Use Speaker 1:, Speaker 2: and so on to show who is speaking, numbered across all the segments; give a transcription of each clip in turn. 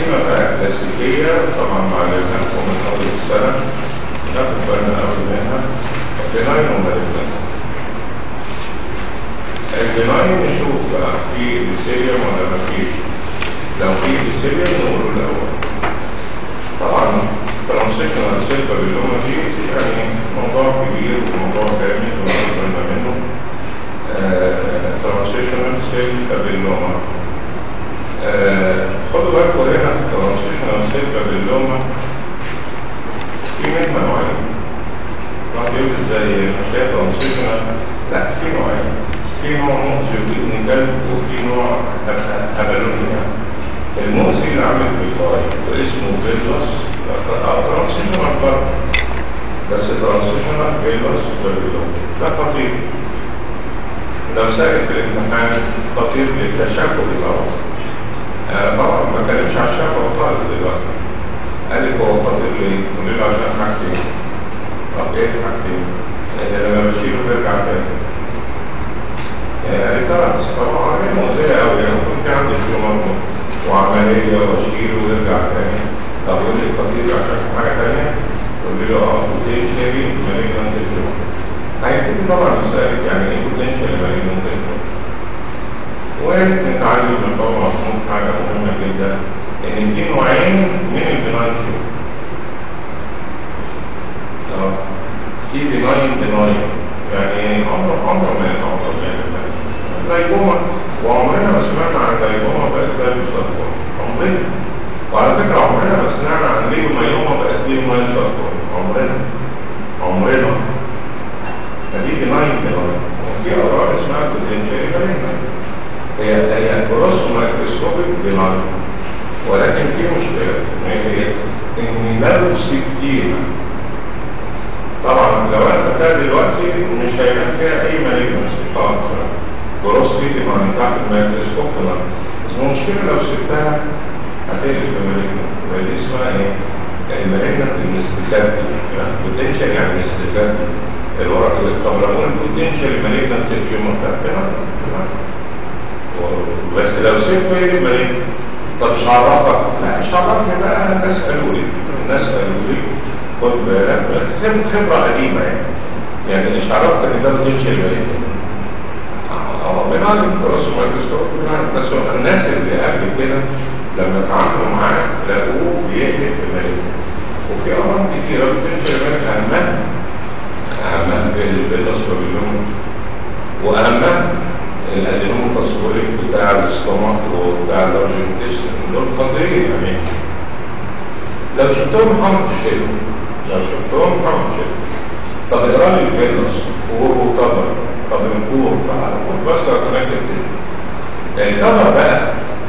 Speaker 1: تقسيمة بقى كلاسيكية طبعا معلمها لكم من أول السنة، ناخد بالنا أوي منها. البناين ومالجنان. البناين نشوف بقى في بيسيليوم ولا مفيش. لو في بيسيليوم نقوله الأول. طبعا ترانسيشنال سيل بابيلوما دي يعني موضوع كبير وموضوع جامد وناخد بالنا منه. ترانسيشنال سيل بابيلوما. خدوا بالكم هنا في الترانسيشنال سيل بابيلوما في منها نوعين. واحد يقول ازاي مش هي ترانسيشنال؟ لا، في نوعين. في نوع مؤذي وابن كلب وفي نوع هبلوني يعني. المؤذي اللي عامل بالفاي واسمه فيلوس ترانسيشنال برضه، بس ترانسيشنال فيلوس بابيلوما ده خطير. لو سألت في الامتحان خطير للتشابه طبعا. طبعا ما كانتش على الشفا خالص دلوقتي. قال لك هو خطير ليه؟ قلت له عشان حاجتين. طب ايه حاجتين؟ لما بشيله بيرجع تاني. يعني خلاص طبعا هي مؤذية قوي، يعني كنت في عندي تيومر وعملية واشيله ويرجع تاني. طب يقول لي خطير عشان حاجة تانية؟ قلت له بوتنشالي مالجنانت تيومر. هيبتدي طبعا يسألك يعني ايه بوتنشالي مالجنانت تيومر؟ ونتعلم من طبعا مفهوم حاجة مهمة جدا إن في نوعين من البناين تيومر. في بناين يعني عمر ما يتعمر يعني لايبوما، وعمرنا ما سمعنا عن لايبوما بقت لايبوساركوما عمرنا. وعلى فكرة عمرنا ما سمعنا عن ليومايوما بقت ليومايوساركوما عمرنا. فدي بناين. وفي أمراض اسمها بوتنشالي مالجنانت. هي جروس مايكروسكوبيك بناين، ولكن في مشكلة هي ان لو سكتيها طبعا لو انا خدتها دلوقتي مش هيبقى فيها اي مالجنسي خالص. جروس بناين تحت الميكروسكوب بناين، بس المشكلة لو سبتها هتقلب بمالجنسي. ودي اسمها ايه؟ المالجنسي المستخبي، يعني بوتنشال يعني مستخبي. طب لو قلنا البوتنشال مالجنسي تيومر بناين بس لو سيبه ايه مالين. طب مش عرفك؟ لا مش عرفني بقى. الناس قالوا لي خد بالك خبرة قديمة يعني مش عرفت ان ده بوتنشال مالين. بنعلم كورس مايكروسكوب بس الناس اللي قبل كده لما اتعاملوا معاه لقوه بيقلب بمالين. وفي امراض كتيرة بوتنشال مالين اهمها بالبيضة بابيلوما، واهمها الادينوم التصويري بتاع الاستومك وبتاع اللارج انتستين. دول خطيرين يعني. لو شفتهم حمشل طب اقرا لي الفيروس وكفر. طب الكور بقى بس كونكتد الكفر بقى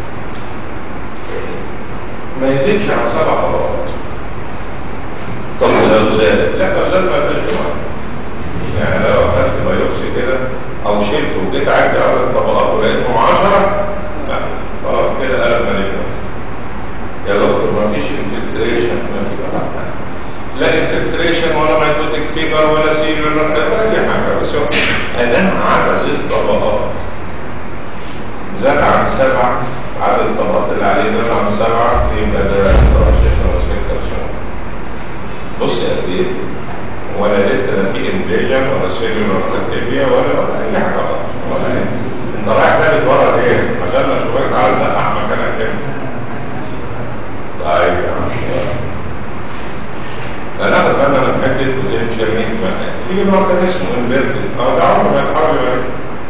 Speaker 1: ما يزيدش عن 7 طبقات. طب لو زاد ما فيش يعني لو اخذت بايوبسي كده او شلت وجيت عدي عدد الطبقات ولقيتهم 10 خلاص كده قلب مالجنانت. يا دكتور ما فيش انفلتريشن، ما في لا انفلتريشن ولا مايتوتيك فيبر ولا سيلولر ولا اي حاجه، بس ادام عدد الطبقات زاد عن 7، عدد الطبقات اللي عليه زاد عن 7 يبقى ده ترانسيشنال سيل. بص يا قد ايه ولا لسه لا في انفيجن ولا سيلولر اكتيفيا ولا اي حاجه ولا ايه. انت رايح تاني ورا ليه؟ عشان اشوفك تعالى نقع مكانك كده. طيب يا عم هناخد بالنا من حته بوتنشال في نوع تاني اسمه انفيرتد. ده عمره ما يتحول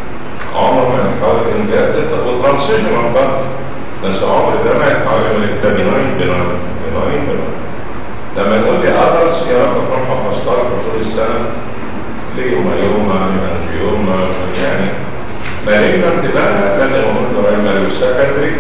Speaker 1: انفيرتد وترانسيشنال برضه، بس عمر ده ما يتحول ده بناين. لما يقول لي أدرس يا رب تروح حفظتها طول السنة ليومايوما لمانجيوما يعني مالجنانت بقى لازم أقول برايمري وسكندري.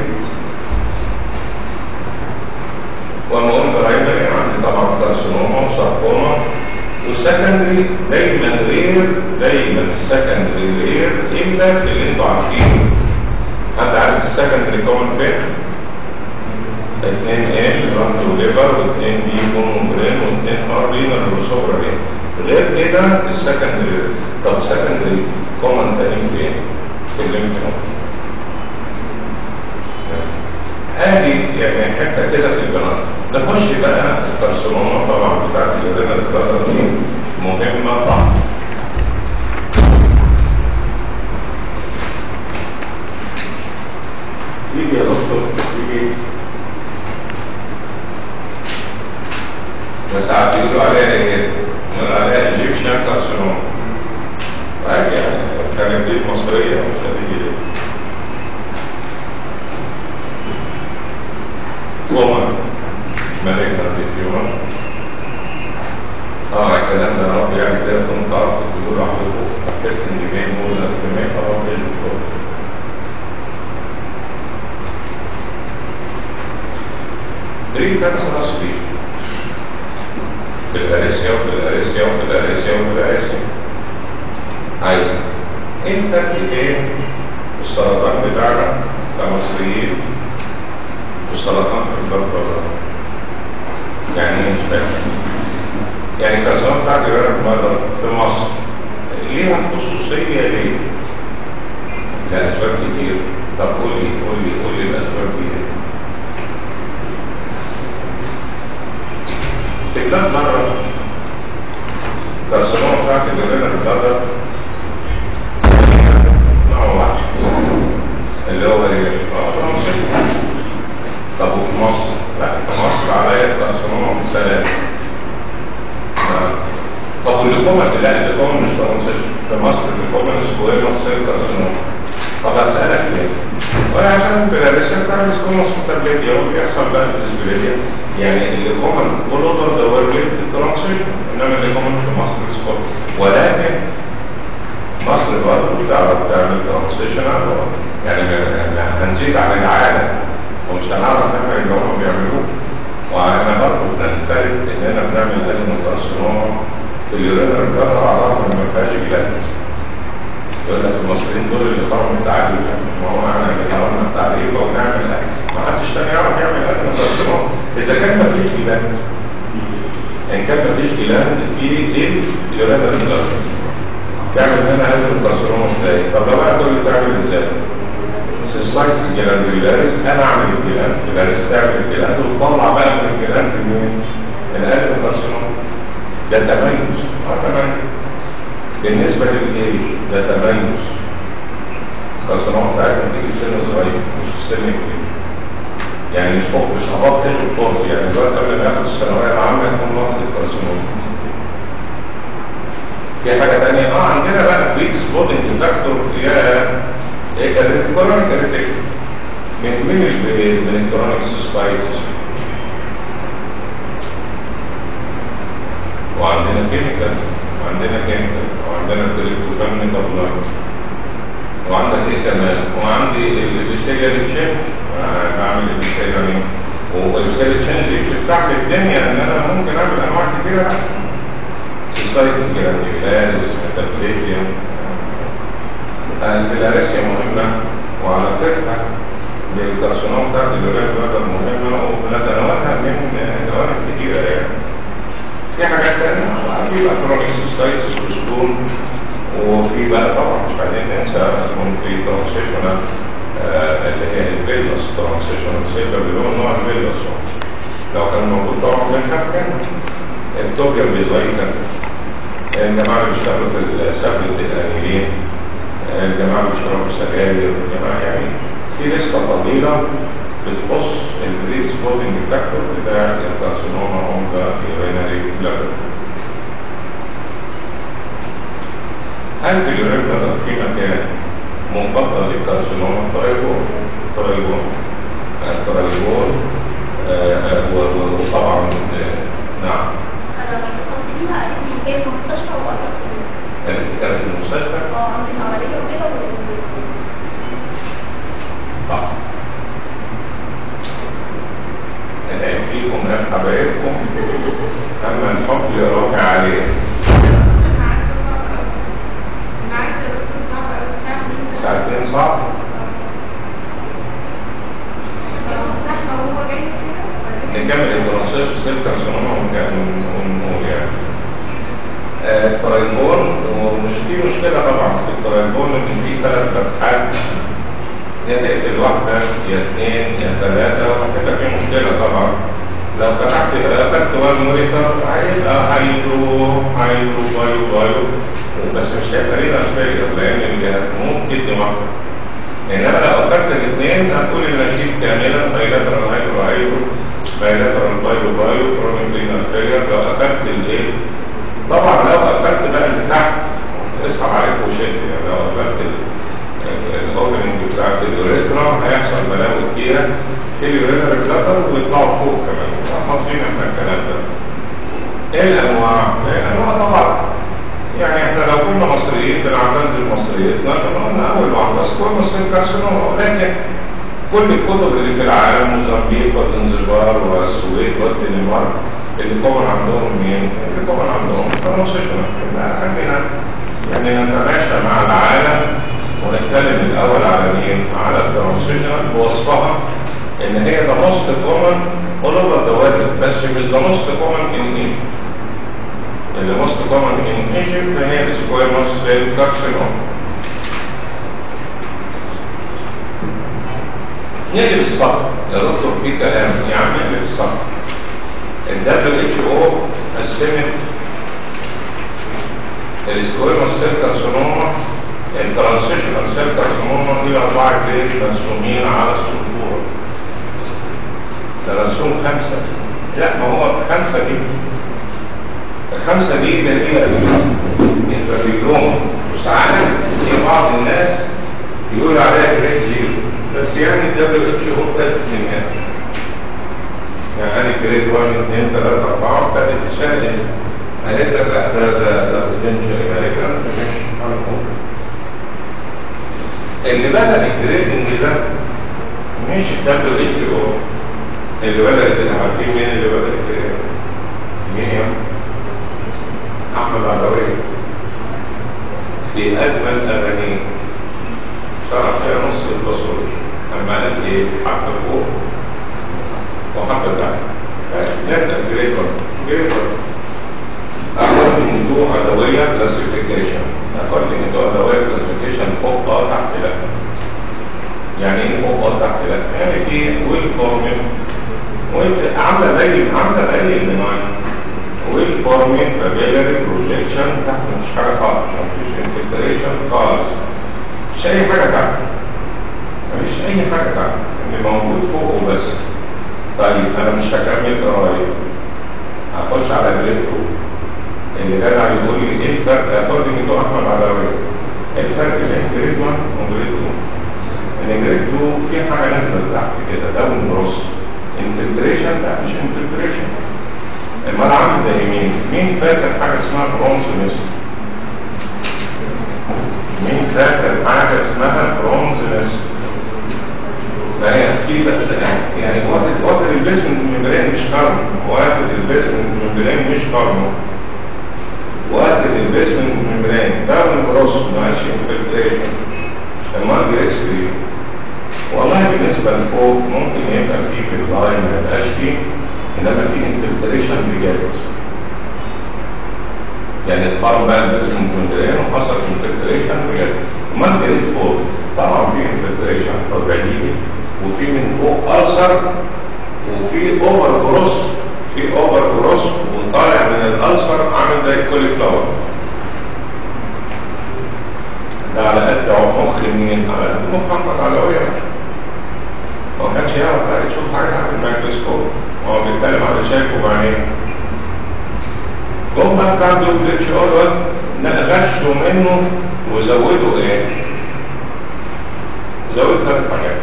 Speaker 1: وأما أقول برايمري عندي طبعا كارسينوما وساركوما، والسكندري دايما السكندري رير إلا في اللي أنتوا عارفينه. حد عارف السكندري كومن فين؟ 2 ال رانت وليفر و2 بي بون برين و2 ار رينال وسوبرا رين. غير كده السكندري. طب سكندري كومن تاني فين؟ في الليمف نود. ادي يعني حته كده في البنات. نخش بقى الكارسينوما طبعا بتاعت اليورينال بلادر دي مهمه طبعا. تيجي يا دكتور تيجي ساعات يقولوا عليها ايه؟ يقولوا عليها ايجيبشن كارسينوما. يعني كانت دي مصريه مش هتيجي دي. كومن مالجنت تيومر. الكلام ده يا رب يعني كده كنت تعرف تقولوا لوحدكم فكرت ان جيمين ولا جيمين رب الدكتور. دريك كانسر اصلي بالاريسيا وبالاريسيا وبالاريسيا وبالاريسيا. ايوه ايه الفرق بين السرطان بتاعنا كمصريين والسرطان في البلد؟ يعني ايه مش فاهم؟ يعني الكارسينوما بتاعت اليورينال في مصر ليها خصوصيه ليه؟ لاسباب كتير. طب قول لي الاسباب دي ايه؟ في بلاد بره الكارسينوما بتاعت اليورينال نوع واحد اللي هو ايه؟ فرنسي. طب وفي مصر؟ لا في مصر عليا الكارسينوما ثلاثة. طب والليكوما؟ لا الليكوما مش فرنسي في مصر. الليكوما سكويرموس سيل كارسينوما. طب اسالك ليه؟ ولا عشان بالاريسيا بتاع السكوموس متابليتيا هو بيحصل بقى الديسبليديا. يعني الليكوما كل اوفر ذا وورلد الترانسيشن، انما الليكوما في مصر سكوير. ولكن مصر برضه بتعرف تعمل ترانسيشن يعني هنزيد عن العاده ومش هنعرف نعمل اللي هم بيعملوه. وانا برضه بننفرد اننا بنعمل ادينوكارسينوما في اليورينال بلادر على الرغم ان ما فيهاش جلاند. يقول لك المصريين دول اللي قاموا بالتعريف. ما هو احنا اللي قررنا التعريف ونعمل ما حدش تاني يعرف يعمل ادينوكارسينوما اذا كان ما فيش جلاند. ان كان ما فيش جلاند في ايه؟ اليورينال بلادر. تعمل هنا ادينوكارسينوما ازاي؟ طب لو انا تقول لي تعمل ازاي؟ سلايس جلاندولاريس. انا اعمل الجلاندولاريس تعمل الجلاند وتطلع بقى من الجلاند مين؟ الادينوكارسينوما. ده تميز. تميز بالنسبه للايج. ده تميز. الكارسينوما بتاعتنا بتيجي في سن صغير مش في سن كبير. يعني مش فوق مش هبط تاخد فرص. يعني دلوقتي قبل ما ياخد الثانويه العامه يكون واخد الكارسينوما. في حاجه ثانيه عندنا بقى ويك سبوتنج فاكتور. هي كانت من الكرونيك سيستايتس. وعندنا كيميكال وعندنا تريبتوفان دبلايت. وعندك ايه كمان؟ وعندي السيجر تشينج. بعمل السيجر والسيجر تشينج دي بتفتح لي الدنيا ان انا ممكن اعمل انواع كتيره. سيستايتس جلاندولاريس ميتابليزيا. البلاريسيا مهمه وعلى فكره الكارسينوما بتاعت اليورينال بلادر مهمه وبنتناولها من جوانب كتيره. يعني في حاجات ثانيه في بقى كرونيك سيستايتس والستون. وفي بقى طبعا مش عايزين ننسى يكون في ترانسيشنال اللي هي الفيلوس ترانسيشنال سيلر اللي هو نوع الفيلوس. لو كان موجود طبعا بنخاف منه. التوبيا بيزايكا. الجماعه اللي بيشتغلوا في السبل الانيلين. الجماعه اللي بيشتغلوا سجاير. الجماعه يعني في لسه طويله بتخص البريس بودنج فاكتور بتاع الكارسينوما اون ذا يورينري بلادر. هل في اليورينري بلادر في مكان مفضل للكارسينوما؟ الترايبون. وطبعا نعم.
Speaker 2: انا اتصلت بيها قالت لي هي في المستشفى وقرصت.
Speaker 1: كانت في المستشفى؟
Speaker 2: عملت عمليه وكده
Speaker 1: العيب فيكم يا حبايبكم اما الحب يراجع عليه. ساعتين صعب. نكمل الترانسيشن سيل كارسينوما ونقول يعني الترايبون. ومش في مشكله طبعا في الترايبون ان في 3 فتحات يا تقتل واحدة يا اثنين يا ثلاثة، وهتبقى في مشكلة طبعا. لو أخدت 1 مونيتور هيبقى هيدرو بايو بس مش هيبقى رينا فيلر لأن الجهاز ممكن تمرض. إنما لو أخدت الاثنين هتقول النشيد كاملا بايلاترال هيدرو بايلاترال بايو كرونيك رينا فيلر. لو أخدت الإيه طبعا لو أخدت بقى اللي تحت اصحى عليك وشد، يعني لو أخدت الاوبننج بتاعت اليوريثرا هيحصل بلاوي كتيرة في اليوريثرا بلاتر ويطلعوا فوق كمان. حافظين احنا الكلام ده. ايه الانواع؟ طبعا يعني احنا لو كنا مصريين بنعتز بمصريتنا كنا قلنا اول واحده سكوما سيل كارسينوما، ولكن كل الكتب اللي في العالم موزمبيق وزنزبار والسويد والدنمارك اللي كومن عندهم مين؟ اللي كومن عندهم ترانسيشنال. يعني نتماشى مع العالم ونتكلم الاول على مين؟ على الترانسيشنال بوصفها ان هي the most common all over the world، بس مش the most common in Egypt. the most common in Egypt هي squamous cell carcinoma. نقلب الصف يا دكتور في كلام، يعني نقلب الصف. WHO قسمت السكويموس سيل كارسينوما الترانسيشنال سيل كارسينوما الى 4 جريد مرسومين على السطور. ده رسوم 5. لا ما هو 5 دي 5 دي اللي هي الانترفيوم، وساعات في بعض الناس يقول عليها جريد 0، بس يعني WHO ابتدت من هنا. يعني جريد 1 2 3 4 ابتدت تسهل. قالت لك لا ده بوتنشال امريكان مش هنقول. اللي بدأ الجريدنج ده مش WHO اللي بدأ كده. عارفين مين اللي بدأ كده؟ مين يا أحمد عدوي في أجمل أغانيه شرح فيها نص البصور أما قال إيه؟ حبة فوق وحبة تحت. نبدأ جريبر according to أدوية classification فوق تحت لا. يعني ايه فوق تحت لا؟ يعني في ويل فورمين عامله زي البناين ويل فورمين فابيلاري بروجيكشن تحت، مش حاجه خالص، مفيش انفلتريشن خالص، مش اي حاجه تحت، اللي موجود فوق وبس. طيب انا مش هكمل قرايه، هخش على جريد 2 اللي جدع يقول لي ايه الفرق اكوردنج تو احمد عدوي. ايه الفرق بين جريد 1 وجريد 2؟ ان جريد 2 في حاجه نازله تحت كده داون بروس انفلتريشن، لا مش انفلتريشن. امال عامل زي مين فاكر حاجه اسمها برونزنس؟ مين فاكر حاجه اسمها برونزنس؟ فهي في يعني واخد البيسمنت ممبرين مش قرن، واخد البيسمنت ممبرين مش قرن، واخد البيسمنت ممبرين داون بروس ماشي انفلتريشن. امال جريد 3 والله بالنسبة لفوق ممكن يبقى فيه في اللاين ما يبقاش فيه، انما فيه انفلتريشن بجد. يعني اتقارن بقى البيسمنت ممبرين وحصل انفلتريشن بجد. امال جريد 4 طبعا فيه انفلتريشن طبيعي، وفي من فوق ألسر، وفي اوفر جروس، وطالع من الألسر عامل زي الكولي فلاور. ده على قد مخ مين؟ على قد محمد عدوية. ما كانش يعرف بقى يشوف حاجة تحت الميكروسكوب، هو بيتكلم على شايفه بعينيه. جم بقى بتاع WHO غشوا منه وزودوا ايه؟ زودوا 3 حاجات.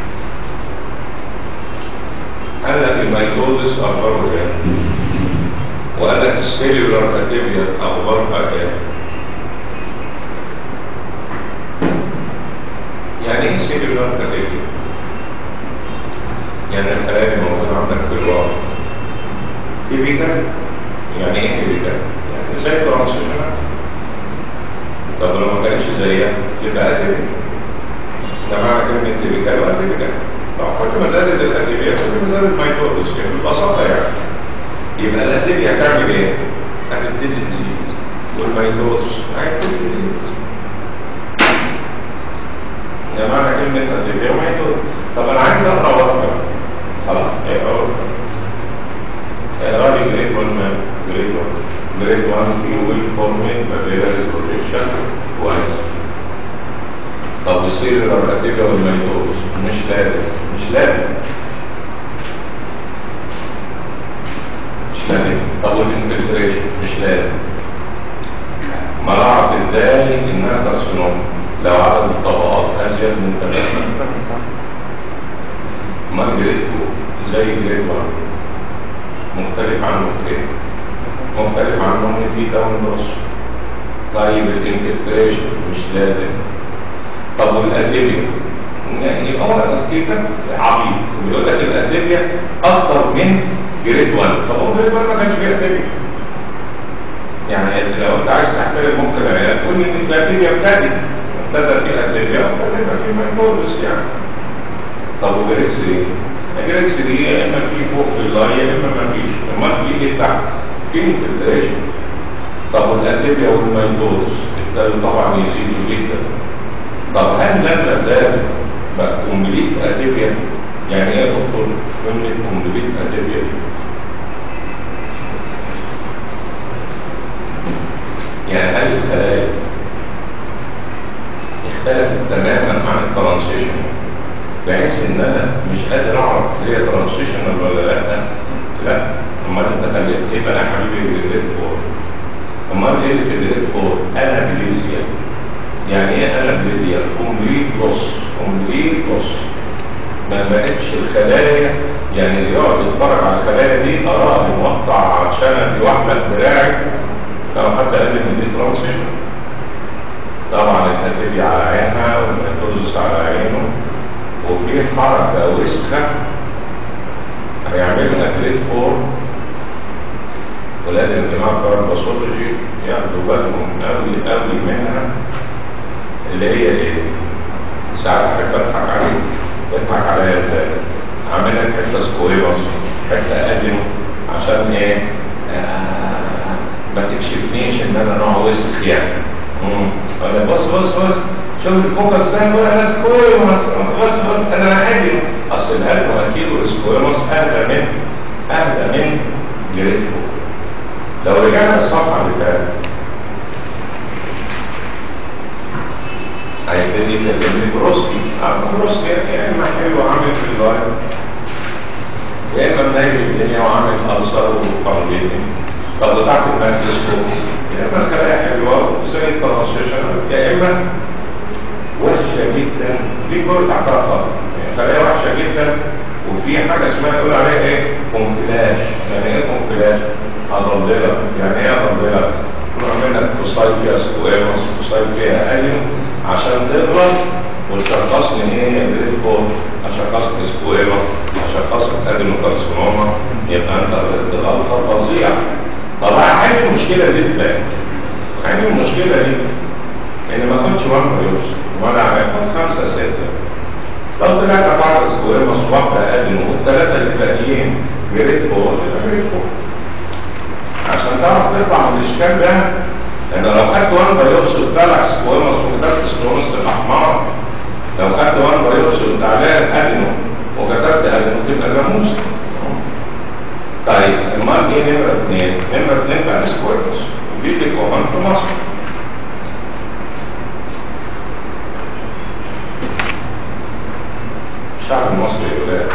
Speaker 1: قال لك الميتوزس اخباره ايه؟ وقال لك السيلولار اتيبيا اخبارها ايه؟ يعني ايه سيلولار اتيبيا؟ يعني الخلايا اللي موجوده عندك في الواقع تيبيكال. يعني ايه تيبيكال؟ يعني زي ترانسيشنال. طب لو ما كانتش زيها تبقى اتيبيكال. ده معنى كلمه تيبيكال واتيبيكال. طب كل ما زادت الاتيبيا كل ما زاد الميتوزس، يعني ببساطه يعني. يبقى الاتيبيا هتعمل ايه؟ هتبتدي تزيد، والميتوزس هيبتدي يزيد. ده معنى كلمة اتيبيا وميتوز. طب انا عايز اقرا وصفة، خلاص اقرا وصفة، اقرا لي جريد 1 جريد 1 جريد 1 في ويل فورميت بابيلاريس بروجيكشن كويس. طب السيلولار اتيبيا والميتوز مش لازم طب والانفلتريشن مش لازم. ما اعرف ازاي انها كارسينوم لو عدد الطبقات ازيد من 3. ما جريد 2 زي جريد 1 مختلف عنه في ايه؟ مختلف عنه ان في داون بروس. طيب الانفلتريشن مش لازم. طب والاديبيا يعني هو كده عبيط ويقول لك الاديبيا اكتر من جريد 1. طب هو جريد 1 ما كانش فيه اديبيا. يعني لو انت عايز تحترم ممكن تقول ان الاديبيا ابتدت في الاديبيا وابتدى يبقى في ميتوزس يعني. طب وجريد 3 جريد 3 يا اما في فوق في اللاي يا اما ما فيش. امال في ايه تحت؟ في انفلتريشن. طب والاديبيا والميتوزس ابتدوا طبعا يزيدوا جدا. طب هل لما زاد بقى كومبليت اديبيا؟ يعني ايه يا دكتور كلمه كومبليت اديبيا؟ يعني هل الخلايا اختلفت تماما عن الترانسيشن بحيث ان انا مش قادر اعرف هي ترانسيشنال ولا لا؟ لا. امال انت خليت ايه بقى يا حبيبي جريد 4؟ امال ايه اللي في جريد 4؟ انابليزيا. يعني ايه انابليزيا؟ كومبليت لوس. ما بقتش الخلايا، يعني اللي يقعد يتفرج على الخلايا دي اراها مقطع عشان يوحد دراعي لو حتى قال ان دي ترانسيشن. طبعا الاديبيا على عينها والميتوزس على عينه وفي حركه وسخه هيعملها جريد 4. ولازم الجماعه بتوع الباثولوجي ياخدوا بالهم قوي منها، اللي هي ايه؟ ساعات احب اضحك عليك. تضحك عليا ازاي؟ اعمل لك حته سكويرس حته ادينو عشان ايه؟ ما تكشفنيش ان انا نوع وسخ يعني. ولا بص شوف الفوكس ده ولا سكويرس بص انا ادينو. اصل الادينو اكيد والسكويرس اهدى من جريد 4. لو رجعنا الصفحه اللي فاتت هيبتدي يكلمني بروسكي. بروسكي يا اما حلو عامل في اللايف يا اما مناجي الدنيا وعامل ألسر وفاونديشن. طب بتاعت الميكروسكوب يا اما الخلايا حلوه زي الترانسيشن يا اما وحشه جدا. دي كل تحتها خط يعني خلايا وحشه جدا. وفي حاجه اسمها يقول عليها ايه؟ كونفلاش. يعني ايه كونفلاش؟ اضلله. يعني ايه اضلله؟ نعمل لك فصايل فيها سكويرس فصايل فيها ادينو عشان تغلط وتشخصني ايه جريد 4. اشخصك سكويرس اشخصك ادينوكارسينوما يبقى انت غلطه فظيعه. طب هحل المشكله دي ازاي؟ هحل المشكله دي ان ما اخدش 1 بايوبسي ولا هاخد 5 6. لو طلعت 4 سكويرس واحده ادينو والثلاثه الباقيين جريد 4 يبقى جريد 4. عشان تعرف تطلع من الاشكال ده ان لو خدت 1 بايوبسي وطلع سكويرس وكتبت سكويرس تبقى حمار. لو خدت 1 بايوبسي وتعبان ادينو وكتبت ادينو تبقى جاموس. طيب امال ايه نمره 2؟ نمره 2 بقى سكويرس ودي بتكون في مصر. الشعب المصري يا ولاد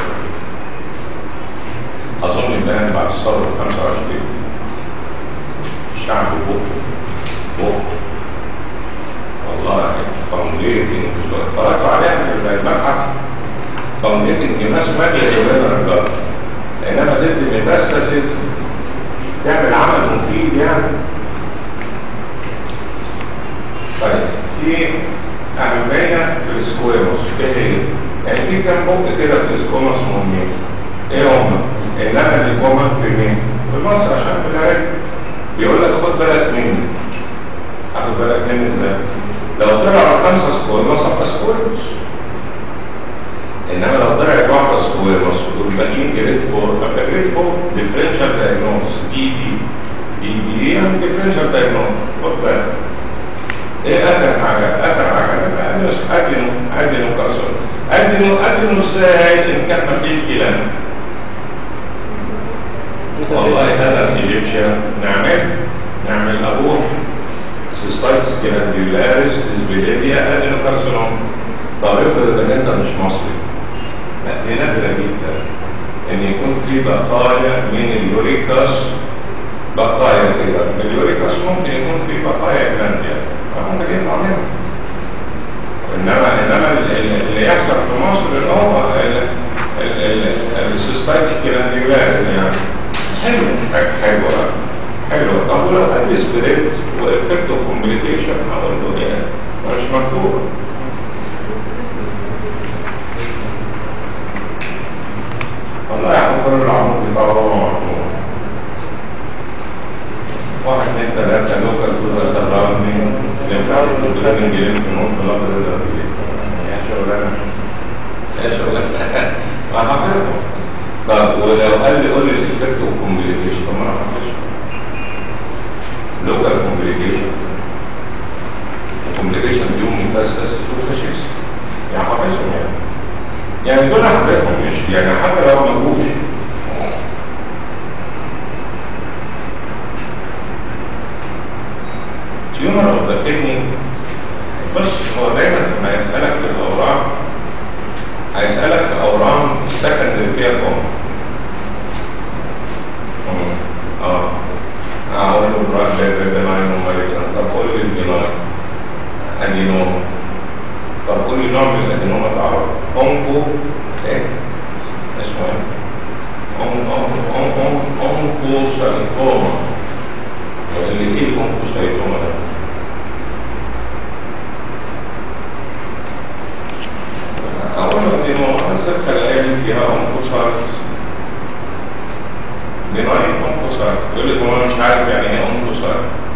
Speaker 1: اظن يبان بعد الثوره 25 الشعب بوك والله فاونديتنج اتفرجتوا عليها في المتحف. فاونديتنج الناس ماليه يا ولاد الرجال انما ضد الميتاستاسيس تعمل عمل مفيد يعني. طيب في اهميه في السكويرس ايه هي؟ يعني في كام بوك كده في السكويرس مهمين. ايه هم؟ انما اللي كومن في مين؟ في مصر عشان في العراق بيقول لك خد بالك مني. اخد بالك مني ازاي؟ لو طلع 5 سكويرس ابقى سكويرس. انما لو طلعت 1 سكويرس والباقيين جريد 4 ابقى جريد 4 ديفرنشال دايجنوز. دي يعني ديفرنشال دايجنوز. خد بالك. ايه اخر حاجه؟ اخر حاجه ادينو كارسون. ادينو ازاي ان كان مفيش كلام؟ والله هذا الايجيبشن نعمل ابوه سيستايتس جلانديولاريس ديسبيليديا ادينو كارسونوم. طب افرض انك انت مش مصري، لا دي نادره جدا ان يكون في بقايا من اليوريكاس، بقايا كده من اليوريكاس، ممكن يكون في بقايا جلانديا ممكن يطلع منها. انما اللي يحصل في مصر ان هو السيستايتس جلانديولاريس يعني حلوه. طب ولو قال سبريت وافكت وكومبليكيشن اقول له ايه؟ مش مكتوب. والله يعمل العمود بطبعه واحد من ثلاثة لوكال كل سرابني لمتعرف الدولان انجلين في نوت بلاد الرئيسي يا شغلانة ما حفظه. طب ولو قال لي قول لي الافكت والكومبليكيشن، طب ما انا حفظه لوكال كومبليكيشن ديوم متاسس وفاشيس يعني حفظهم يعني دول حفظهم مش يعني حتى لو ما جوش. تيومر اوف ذا كدني، بص هو دايما لما يسألك في الأورام هيسألك في أورام السكندري فيها كوم. أقول له الرأس بلاين ومالكنا، طب قول لي البلاين أدينوما، طب قول لي نوع من الأدينوما تعرف أونكو إيه؟ اسمه إيه؟ أونكو سايتوما. اللي إيه الأونكو سايتوما ده؟ أقول له أدينوما بس الخلايا فيها أونكو سايتوما. بناين أنقصار، يقول لك هو مش عارف يعني ايه أنقصار.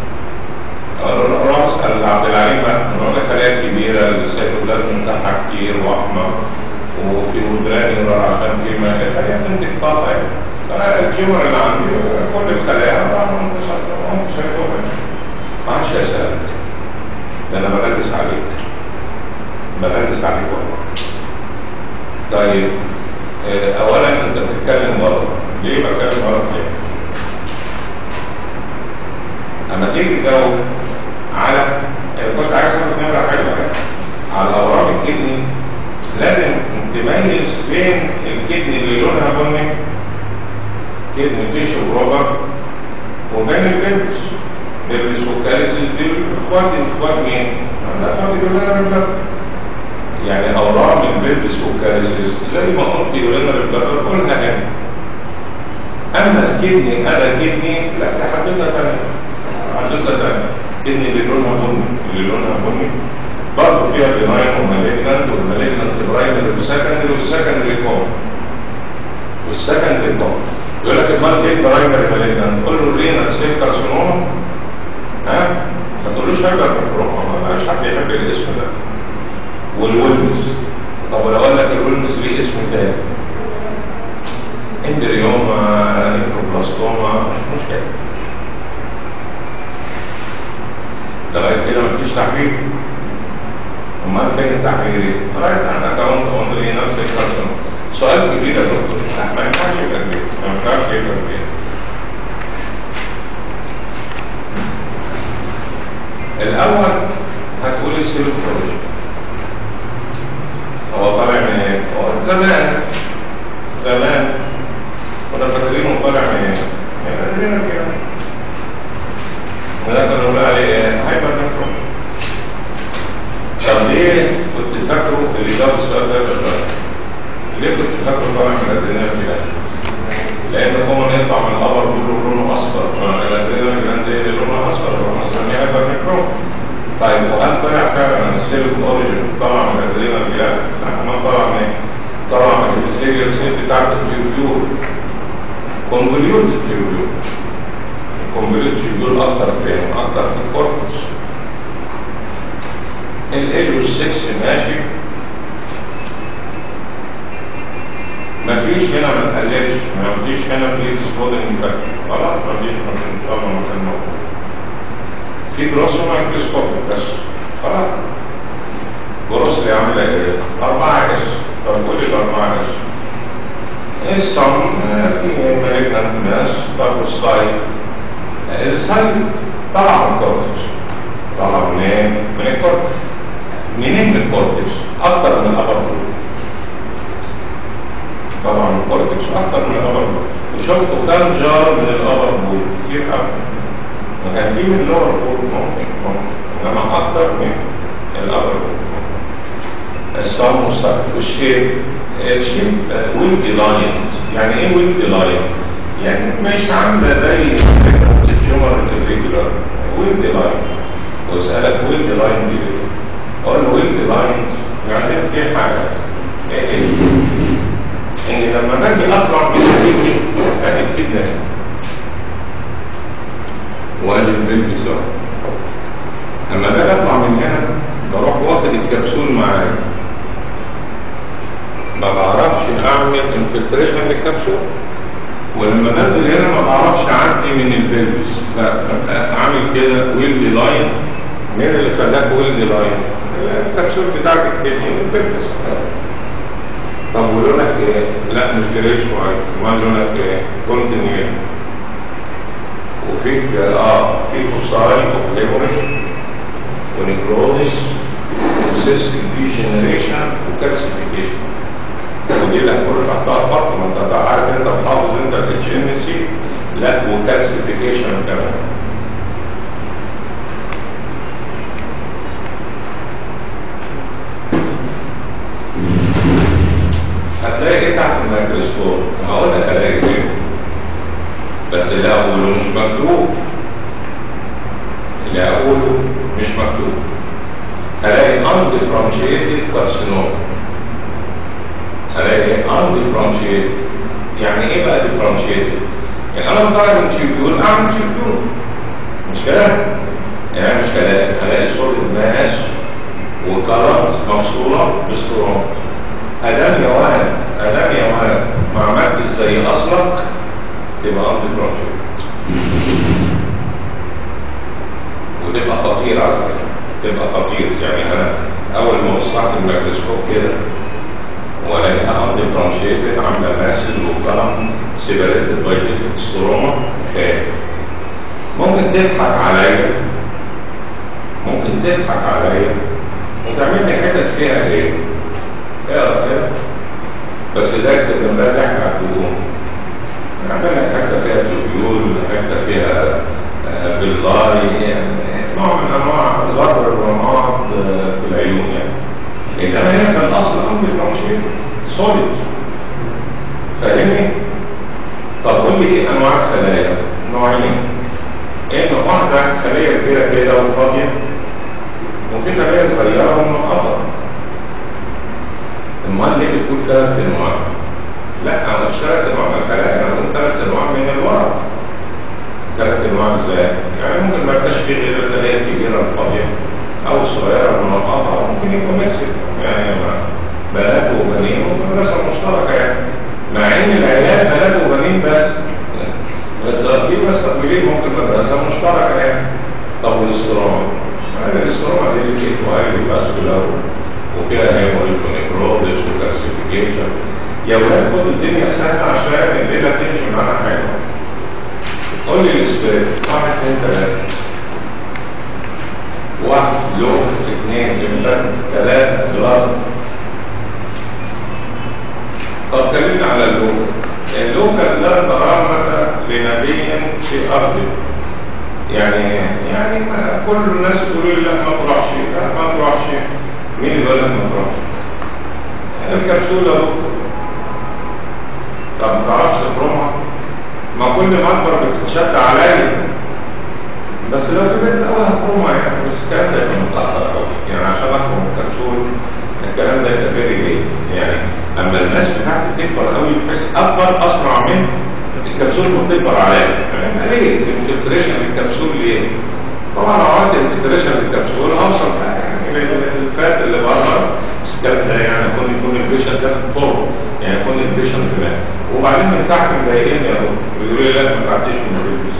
Speaker 1: الراس عبد العليم هناك خلايا كبيرة السيتوبلازم بتاعها كتير وأحمر وفي ودران يرى عشان في ماء الخلايا تنتج طاقة. فأنا الجمر اللي عندي كل الخلايا أنقصار ما عادش أسألك، ده أنا بغلس عليك والله. طيب أولا أنت بتتكلم غلط. ليه بتكلم غلط ليه؟ اما تيجي تجاوب على كنت عايز تاخد نمره حلوه على اورام الكدني، لازم تميز بين الكدني اللي لونها بني كدني تيشو بروبر وبين البلبس. بلبس وكاليسيس دي اخوات مين؟ ده اخوات اليورينال، يعني اورام البلبس وكاليسيس زي ما قلت يورينال كلها هنا. اما الكدني هذا الكدني لا تحددها ثانيه كدني اللي لونها بني برضه فيها بناين ومالجنانت، والمالجنانت برايمري والسكندري كوم. يقول لك امال ايه برايمري مالجنانت؟ قول له رينال سيل كارسينوما، ما تقولوش حاجه مفروضه، ما بقاش حد يحب الاسم ده. والولمس، طب لو قال لك الولمس ليه اسم تاني اندريوما نيفروبلاستوما مش مشكلة. لغاية كده مفيش تعبير. امال فين التعبير؟ رايت عن اكاونت اونلي نفس الكارسون. سؤال كبير يا دكتور، ما ينفعش يبقى كبير. الاول هتقول السيلوكولوجي هو طالع من ايه؟ هو زمان كنا فاكرينه طالع من ايه؟ من كده وده كنا بنقول عليه هايبر نفرون. طب ليه كنت فاكره اللي جاب السؤال ده بالظبط؟ ليه كنت فاكره طالع من الادرينال جلاند؟ لان هو يطلع من القبر كله لونه اصفر، الادرينال جلاند اللي لونه اصفر بنسميه هايبر نفرون. طيب وهل طلع فعلا من السيل اوريجن طلع من الادرينال جلاند؟ لا، ما طلع من ايه؟ طلع من السيريال سيل بتاعت التيوبيول كونفوليوت تيوبيول اكتر فين؟ اكتر في الكورتكس. ال 6 ماشي، مفيش هنا ما تقللش، مفيش هنا بليز سبودنج فاكتور، خلاص مفيش ان شاء الله مكان موجود في جروس مايكروسكوب بس خلاص. جروسلي عامله ايه؟ 4 اس. طب قول لي 4 اس. ايه الصم؟ في مالجنت ماس. طب والسايد؟ السايد طلع من الكورتكس. طلع منين؟ من الكورتكس. منين من الكورتكس؟ اكتر من الابر بول. طبعا الكورتكس اكتر من الابر بول. وشفتوا كام جار من الابر بول؟ كتير قوي. وكان في من اللور بول ممكن انما اكتر من الابر بول. الصم والشيب. الشيب ويل ديلايند. يعني ايه ويل ديلايند؟ يعني مش عامله زي التيومر الريجولار. ويل ديلايند. واسالك ويل ديلايند ايه؟ اقول له ويل ديلايند يعني في حاجه ايه؟ ان لما باجي اطلع من الكدني ادي الكدنه وادي البلد سوا. لما باجي اطلع من هنا بروح واخد الكبسول معايا. ما بعرفش اعمل انفلتريشن للكبسول. ولما بنزل هنا ما بعرفش اعدي من البلدس. عامل كده ويل لاين. مين اللي خلاك ويل لاين؟ الكبسول بتاعت الكدني والبلدس. طب ولونك ايه؟ لا مش جريش وايت. امال لونك ايه؟ كونتينيوت. وفيك في فصائل وفليفوريش ونيكروزس وسيستيك ديجنريشن وكالسيفيكيشن. ودي اللي هنقول تحتها خط. ما انت عارف انت بتحافظ انت الاتش ان سي. لا وكالسيفيكيشن كمان. هتلاقي ايه تحت الميكروسكوب؟ هقول لك هلاقي ايه؟ بس اللي هقوله مش مكتوب. اللي هقوله مش مكتوب. هلاقي undifferentiated carcinoma. هلاقي undifferentiated. يعني ايه بقى differentiated؟ يعني انا بطلع من تيوبيول اعمل تيوبيول. مش كده؟ يعني مش هلاقي صورة ماس وكرنت مفصولة بسترونج. ادام يا ولد ما عملتش زي اصلك تبقى undifferentiated. وتبقى خطير على فكرة. تبقى خطير. يعني انا اول ما وصلت الميكروسكوب كده ولاقيها undifferentiated عامله ماسل وكرم سيبريتد باي ستروما خايف. ممكن تضحك عليا وتعمل لي حتت فيها ايه؟ اقرا كده. بس ده جنبها ضحك على الدهون. نعمل لك حته فيها تيوبيول، حته فيها باللاي، يعني نوع من انواع ظهر الرماد في العيون يعني. انما هنا في الاصل undifferentiated سوليد. فاهمني؟ طب قول لي ايه انواع الخلايا؟ نوعين. ان واحده خليه كبيره كده وفاضيه، وفي خلايا صغيره ومنقطه. امال ليه بتقول 3 انواع؟ لا انا مش 3 انواع من الخلايا، انا بقول 3 انواع من الورق. 3 انواع ازاي؟ يعني ممكن ما يبقاش فيه غير الخلايا الكبيره الفاضيه او الصغيره المنقطه، ممكن يكون ميكسد يعني بنات وبنين ومدرسه مشتركه يعني. مع ان العيال بنات وبنين بس في مستقبلين ممكن مدرسه مشتركه يعني. طب والاستروما؟ الاستروما دي اللي بتيجي وهايلي فاسكولار وفيها هيموريج ونيكروزس وكالسيفيكيشن. يا ولاد خدوا الدنيا سهله عشان الليله تمشي معانا حلوه. قول لي الاسباب. 1 2 3. 1 لون، 2 لمبات، 3 بلاد. طب كلمنا على اللوكال. اللوكال ده ضرامة لنبي في أرضه. يعني ما كل الناس تقول لي لا ما تروحش، لا ما تروحش. مين اللي قال لك ما تروحش؟ الكبسولة لوكال. طب ما تعرفش تروحها؟ ما كل ما اكبر بتتشد عليا. بس لو كبرت قوي هتروحها يعني. بس الكلام ده يبقى متأخر قوي يعني عشان اخرج من الكبسول. الكلام ده يبقى فيري ليت يعني. اما الناس بتاعتي تكبر قوي بحيث اكبر اسرع من الكبسول بتكبر عليا. يعني ليه الفلتريشن للكبسول ليه؟ طبعا لو عملت الفلتريشن للكبسول اوصل يعني الفات اللي بره الكلام ده يعني يكون البيشنت ده فوق يعني يكون البيشنت كمان. وبعدين من تحت مضايقني يا دكتور بيقولوا لي لا ما تعديش من البيبس.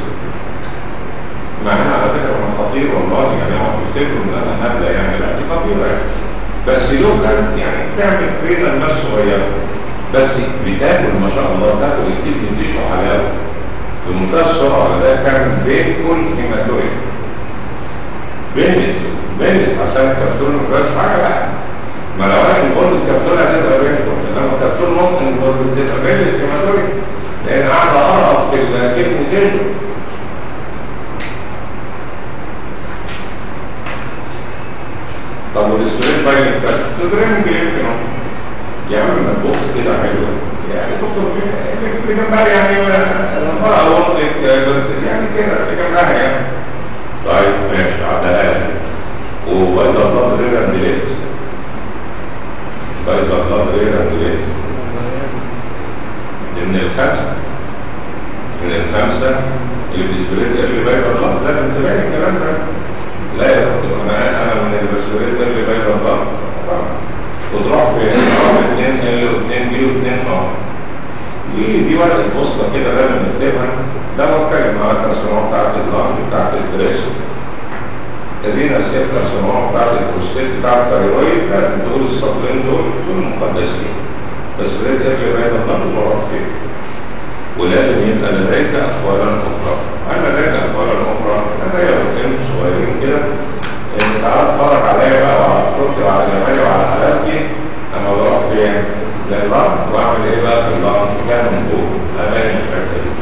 Speaker 1: مع انها على فكره من خطير والله يعني هم بيفتكروا ان انا هبله يعني. لا دي خطيره يعني. بس بس لوكال يعني بتعمل رينال ماس صغيره، بس بتاكل ما شاء الله، تاكل كتير من تيشو حلاوه بمنتهى السرعه. ده كان بينفول هيماتويد بينس عشان الكبسول ما بقاش حاجه. لا، ما لو انا بقول الكبسول هتبقى بينفول، انما الكبسول ممكن تبقى بينس هيماتويد لان قاعده اقرب في الكبد تيشو. طب والسبريت باين الكبسول كده يعمل مطبوخ كده حلوه يعني دكتور اللي جنبها يعني المرأة وقت يعني كده اللي جنبها يعني. طيب ماشي عدها لك. وبايظة الله غير امبليتس، بايظة الله غير امبليتس من الخمسة اللي بتسبريت اللي بايظة الله. لازم تبعي الكلام ده. لا يا دكتور انا من البسبريت اللي بايظة الله وتروح في 2 ال و2 بي و2 ار. دي ورقه بوسطه كده لازم نكتبها. ده بتكلم على الكارسينوما بتاعت اللنج بتاعت البريس، الرينا سيل كارسينوما بتاعت البروستيت بتاعت الثايرويد. لازم تقول السطرين دول مقدسين. بس بريد اللي بين اللنج وتروح فين. ولازم يبقى لديك اقوالا اخرى. هل لديك اقوالا اخرى؟ انا هي بكلم صغيرين كده ان تعالى اتفرج عليا بقى وعلى صورتي وعلى جمالي وعلى حلاوتي. انا بروح فين؟ لللنج واعمل ايه بقى في اللنج؟ كان من فوق اماني الحته دي.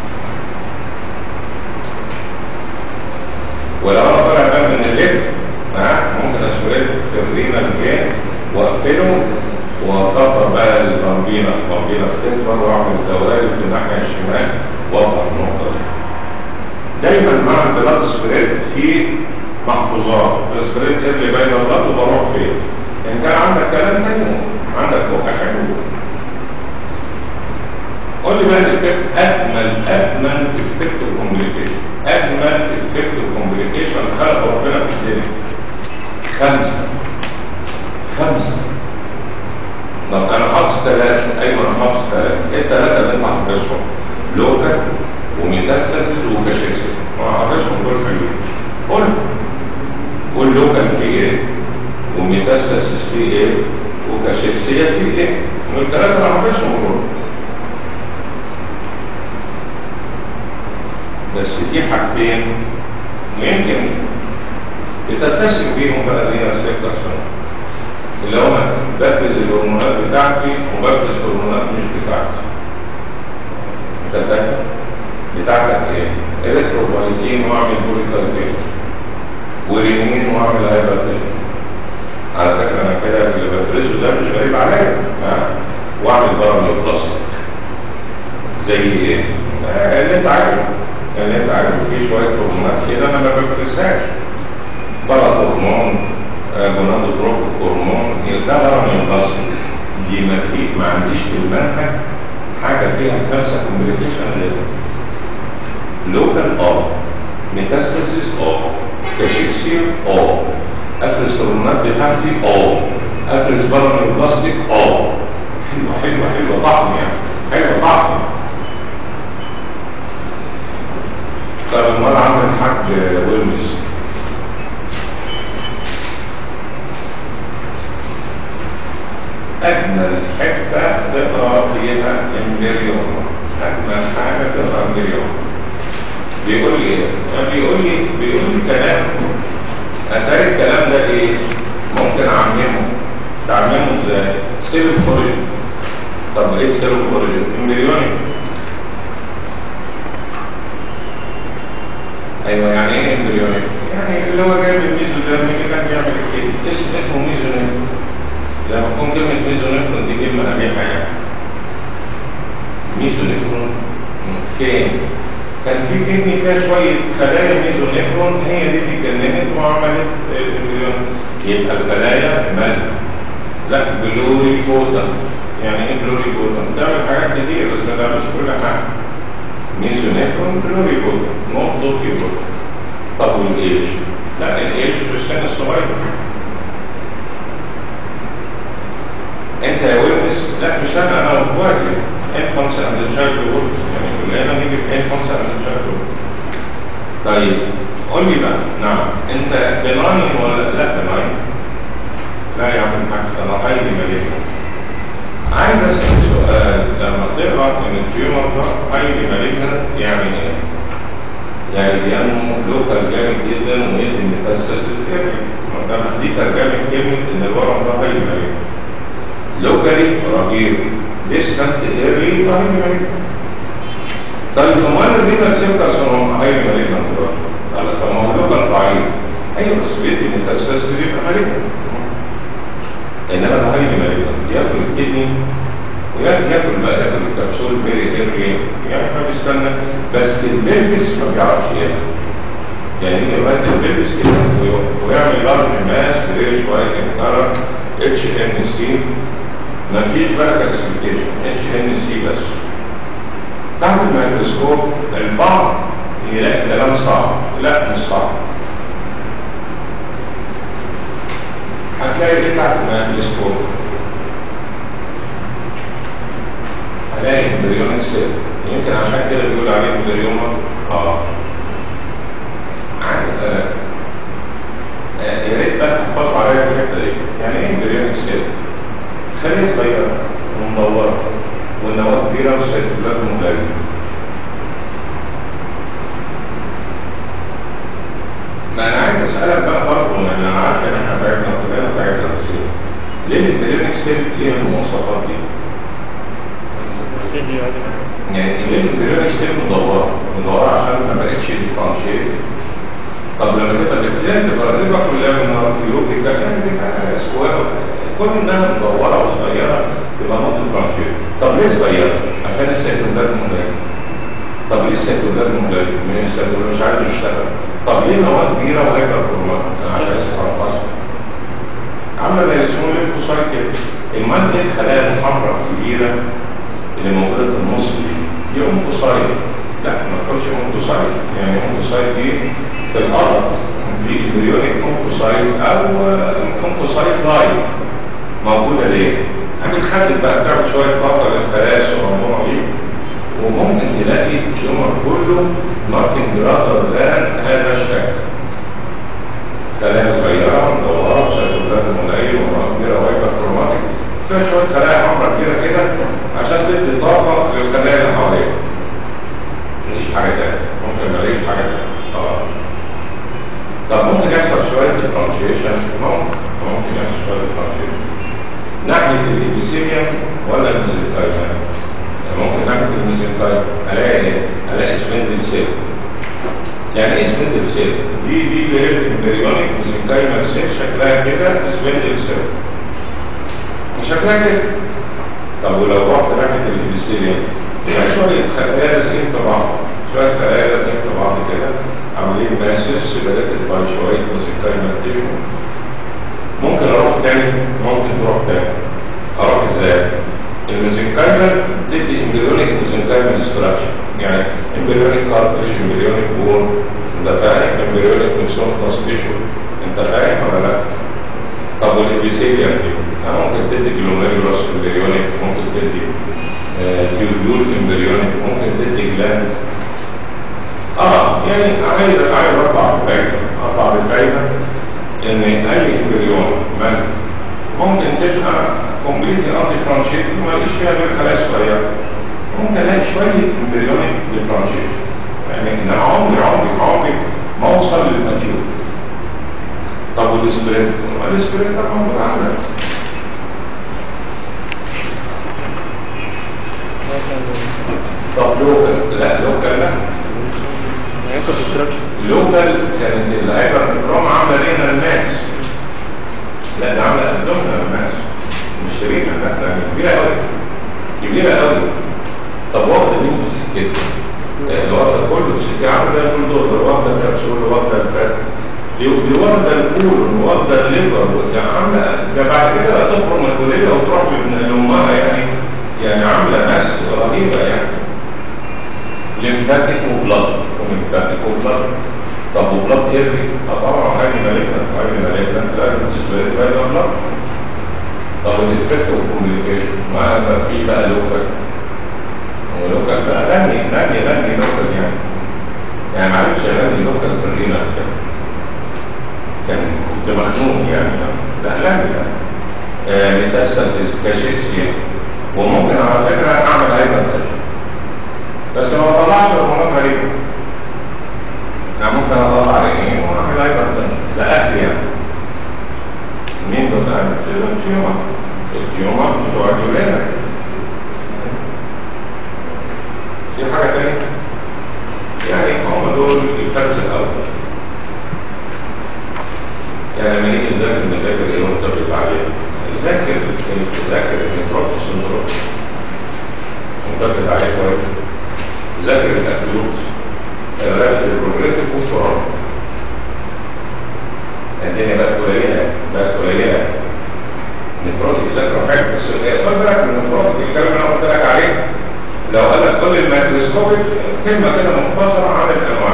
Speaker 1: ولو انا طالع بقى من الليل ممكن اسوريت في الرينا الجين واقفله واكبر بقى البامبينا بتكبر واعمل دوائر في الناحيه الشمال واضغط النقطه دي. دايما مع البلاد سبريت في محفوظات. السبريت اللي بين البلاد وبروح فين؟ ان كان عندك كلام تاني عندك بقى حلو. قول لي بقى الافكت. اجمل افكت الكومبليكيشن، اجمل افكت الكومبليكيشن خلق ربنا في الدنيا. 5. طب انا حافظ 3. ايوه انا حافظ 3. ايه ال3 اللي انت حافظهم؟ لوكال وميتاستاسيس وكاشيكسيا. ما حافظهم دول حلوين. قول لوكال فيه ايه؟ وميتاستاسيس فيه ايه؟ وكاشيكسيا فيه ايه؟ وال3 انا حافظهم دول. بس في حاجتين يمكن بتتسم بيهم بقى زي السيكتر اللي هو بفرز الهرمونات بتاعتي وبفرز هرمونات مش بتاعتي. انت فاهم؟ بتاعتك ايه؟ اريثروبويتين واعمل بوليثايتين ورينين واعمل هايبرتين. على فكره انا كده اللي بفرزه ده مش غريب عليا. واعمل باراميوبلاستيك زي ايه؟ اللي انت عارفه في شويه هرمونات كده انا ما بفرزهاش. باراثورمون، جونادوتروفيك هرمون، ده باراميوبلاستيك. دي ما عنديش في المنهج حاجه فيها 5 كومبليكيشن غير لوكال ميتاستاسيس كاشيكسيا افرز الهرمونات بتاعتي افرز باراميوبلاستيك حلوه طعم يعني حلوه طعم. طب امال عامل الحاج ويلمس اجمل حته تقرا فيها امبريون. اجمل حاجه تقرا امبريون. بيقول لي ايه؟ بيقول لي كلام. اتاري الكلام ده ايه؟ ممكن تعممه ازاي؟ سيل فوريجن. طب ايه سيل فوريجن؟ امبريوني. ايوه يعني ايه امبريوني؟ يعني اللي هو جايب الميزوديرم اللي كان بيعمل كده اسمه ميزونيفرون. لما تكون كلمه ميزونيفرون دي كلمه قبيحه يعني. ميزونيفرون فين؟ كان في كدني فيها شويه خلايا ميزونيفرون، هي دي اللي اتجننت وعملت الامبريون. يبقى الخلايا مالها؟ لا بلوري بوتن. يعني ايه بلوري بوتن؟ بتعمل حاجات كتير بس ما تعملش كل حاجه. ميزونيفرون بلوري بوتن نقطه بوتن. طب والايش؟ لا الايش في السن الصغير. انت يا ويلنس؟ لا مش انا واخواتي انفانس اند تشايلد وورد، يعني كلنا نيجي في انفانس اند تشايلد وورد. طيب قول لي بقى. نعم انت بناين ولا لا بناين؟ لا يا عم الحاج انا هايلي مالجنت. عايز اسال سؤال، لما تقرا ان التيومر ده هايلي مالجنت يعني ايه؟ يعني لانه لوكال جامد جدا ويدي ميتاسيسز جامد. دي ترجمه كلمه ان الورم ده هايلي مالجنت. لوكالي رهيب، ديستنت ايرلي هايلي مالجنت. طيب امال الرينال سيل كارسينوما هايلي مالجنت دلوقتي؟ طب ما هو لوكال ضعيف، ايوه بس بيدي ميتاسيسز يبقى مالجنت. انما ده هايلي مالجنت، ياكل الكدني وياكل بقى ياكل الكبسول فيري ايرلي، يعني ما بيستنى، بس البلبس ما بيعرفش ياكل. يعني يجي لغايه البلبس كده ويعمل لارج ماس بريش وايت انكرر اتش ان سي، ما فيش بقى كلاسيفيكيشن اتش ان سي بس. تحت الميكروسكوب البعض يلاقي كلام صعب، لا مش صعب. هتلاقي ايه تحت الميكروسكوب؟ هلاقي امبريونيك سيل، يمكن عشان كده بيقول عليه امبريوما. عايز اسالك يا ريت بقى تحفظوا عليا في الحته دي، يعني ايه امبريونيك سيل؟ خليه صغيره ومدوره والنواه كبيره والسيتوبلازم مغلق. ما انا عايز اسالك بقى برضه، يعني انا عارف ان احنا تعبنا كلنا تعبنا، بس ليه الامبريونيك سيل ليها المواصفات دي؟ يعني ليه الامبريونيك سيل مدوره عشان ما بقتش ديفرنشيت. طب لما تبقى الابتدائي تبقى الربا كلها من ناركيوبيكا يعني تبقى سكوير، كل انها مدوره وصغيره تبقى نوت ديفرنشيت. طب ليه صغيره؟ عشان السيتوبلازم مغلق. طب ليه السيتوبلازم مغلق؟ من السيتوبلازم مش عايز يشتغل. طب ليه نواه كبيره وهيبقى كروماتيك؟ عشان يستنقص. عامله زي اسمه الليمفوسايت كده. الماده الخلايا الحمراء الكبيره اللي موجوده في النص دي اونكوسايت. لا ما تقولش اونكوسايت، يعني اونكوسايت دي في الارض في امبريونيك اونكوسايت او اونكوسايت لاين موجوده ليه؟ بتخلي بقى تعمل شويه طاقه للخلايا الصغيره دي، وممكن تلاقي التيومر كله nothing rather than هذا الشكل. خلايا صغيره مدوره سيتوبلازم قليل ونواه كبيره وهيبقى كروماتيك، فيها شويه خلايا حمراء كبيره كده عشان تدي طاقه للخلايا اللي حواليها. مش حاجه تانيه، ممكن نلاقي حاجه تانيه. طب ممكن يحصل شويه ديفرنشيشن، ممكن يحصل شويه ديفرنشيشن ناحيه الابيثيليوم ولا الميزنكايم. يعني ممكن ناحيه الميزنكايم الاقي سبندل سيل. يعني ايه سبندل سيل؟ دي اللي هي الامبريونيك ميزنكايمال سيل، شكلها كده سبندل سيل، شكلها كده. طب ولو رحت ناحيه الابيثيليوم يبقى شويه خلايا لازقين في بعض، شويه خلايا لازقين في بعض كده عاملين ماسس سيبريتد باي شويه ميزنكايمال تيشو. ممكن اروح تاني، ممكن تروح تاني. اروح ازاي؟ الميزنكايمال بتدي امبريونيك ميزنكايمال ستراكشر، يعني امبريونيك كارتريج، امبريونيك بون، انت فاهم؟ امبريونيك ميكسون تيشو، انت فاهم ولا لا؟ طب والابيثيليوم دي ممكن تدي جلوميرولوس امبريونيك، ممكن تدي تيوبيول امبريونيك، ممكن تدي جلاند. يعني عايز اطلع بفايده ان اي امبريون ممكن تبقى كومبليتلي ديفرنشيت وما يجيش فيها غير خلايا صغيره. ممكن الاقي شويه امبريونيك ديفرنشيت، يعني انا عمري ما اوصل للماتيور. طب والسبرينت؟ السبرينت ده موجود عندك. طب لوكال؟ لا لوكال لا. لوكال كانت الهايبرتروما عامله لينا الماس، لا ده عامله قدامنا الماس مش شريكه، لا كبيره قوي كبيره قوي. طب واخده مين في سكتها؟ واخده كله في سكتها، عامله زي كل دول، واخده الكبسول واخده الفات، دي واخده الكول واخده الليفر، عامله ده بعد كده تخرج من الكليه وتروح لامها، يعني عامله ماس رهيبه يعني. ليمفاتيك وبلاد وميمفاتيك وبلاد. طب وبلاد ايرلي؟ طبعا حاجه مالكنا لازم تسبريت باي بلاد. طب الافكت والكوميونيكيشن ما في بقى لوكال، ولوكال بقى غني لوكال يعني معلش غني لوكال في الريناس كان كنت مخنوق يعني. لا الفرز الاول. يعني لما نيجي نذاكر ايه ونطبق عليه، ذاكر النيفروتيك سندروم ونطبق عليه كويس. ذاكر الاكيوت البروجريتيف والكورونا. الدنيا بقت قليله نيفروتيك ذاكره حاجه بس خد بالك من النيفروتيك الكلام اللي انا قلت لك عليه. لو قال لك كل الميكروسكوبيك كلمه كده مختصره عن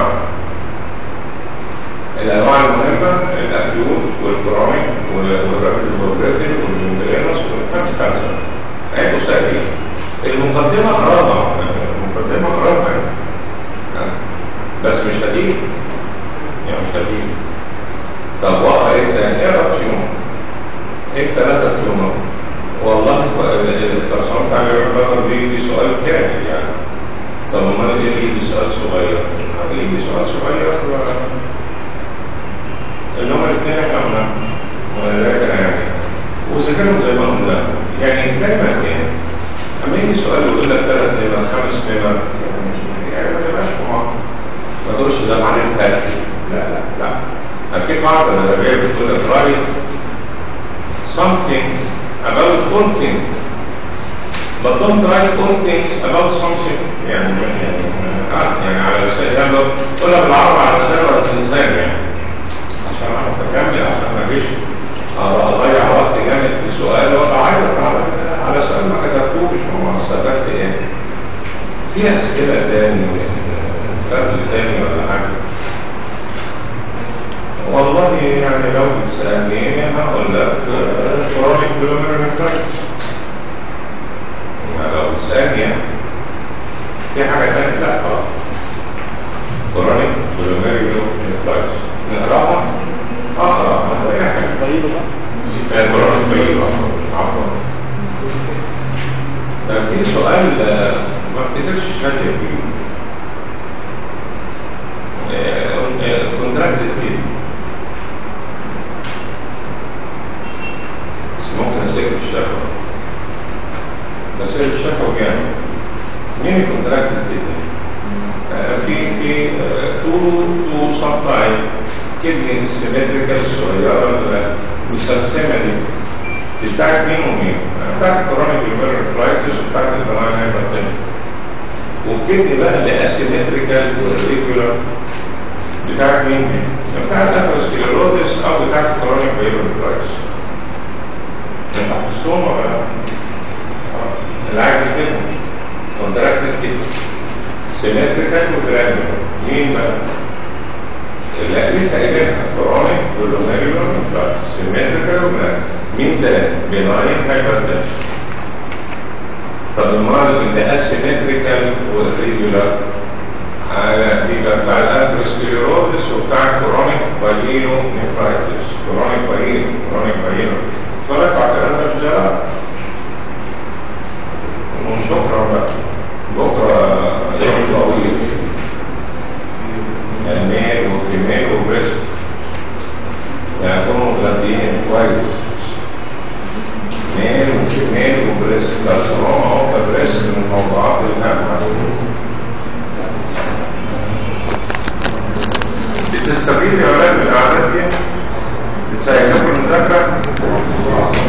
Speaker 1: الانواع المهمه، الاكيوت والكرونيك والرابيد بروجريتيف والميمبرينوس والكانسر. هي مستقبليه. المقدمه قراءه بس مش هتيجي يعني مش هتيجي. طب واقع ايه تاني؟ اقرا فيهم ايه الثلاثه فيهم. والله الترسانة بتاع الرياضة دي سؤال كامل يعني. طب امال ايه اللي سؤال صغير؟ اللي سؤال صغير اللي هم الاثنين احنا قلنا ولكن يعني واذا كانوا زي ما قلنا يعني دايما يعني اما يجي سؤال يقول لك 3 نمر 5 نمر يعني ما تبقاش ما تقولش ده معنى الثالث. لا في قاعده نظريه بتقول لك write something about all things but don't write all things about something. يعني على لسان يعني قولها بالعربي على لسان ولا تنسان يعني عشان اعرف اكمل، عشان ما اجيش اضيع وقت جامد في سؤال وابقى عارف على سؤال ما كتبتوش وما استفدت ايه. في اسئله تاني درس تاني ولا حاجه؟ والله يعني لو بتسالني هقول لك كرونيك بلوميرونيفرايتس. لو بتسالني في حاجه تانية لا خلاص. كرونيك بلوميرونيفرايتس نقراها اي حاجه طيبه بقى كرونيك طيبه عفوا. في سؤال ما افتكرش شادي فيه كونتراكت فيه ممكن اسيب الشكوى بس الشكوى جامد. مين الكونتراكت في تو سبتايب كدني السيمتريكال الصغيره المسلسمه دي بتاعت مين ومين؟ بتاعت الكرونيك بلوميرونيفرايتس وبتاعت البناين هايبرتنشن. والكدني بقى اللي اسيمتريكال والريجولار بتاعت مين؟ بتاعت اثيروسكليروزس او بتاعت الكرونيك بلوميرونيفرايتس. انت حفظتهم ولا لا؟ العكس كده كونتراكتد كده سيمتريكال وجرانيولار. مين بقى؟ اللي لسه قايلينها كرونيك بلوميرونيفرايتس سيمتريكال وجرانيولار. مين ده؟ بناين هايبرتنشن. طب المرض اللي اسيمتريكال والريجولار بيبقى بتاع الاثيروسكليروزس وبتاع الكرونيك بايلونيفرايتس. كرونيك بايلو اتفرج على الكلام ده في جرى وشكرا بقى. بكره يوم طويل ميل وفيميل وبريست يعني يكونوا مغذيين كويس. ميل وفيميل وبريست بس هو بريست من الموضوعات اللي احنا بتستفيد يا ولاد من الأعداد دي؟ بتساعدكم المذاكرة؟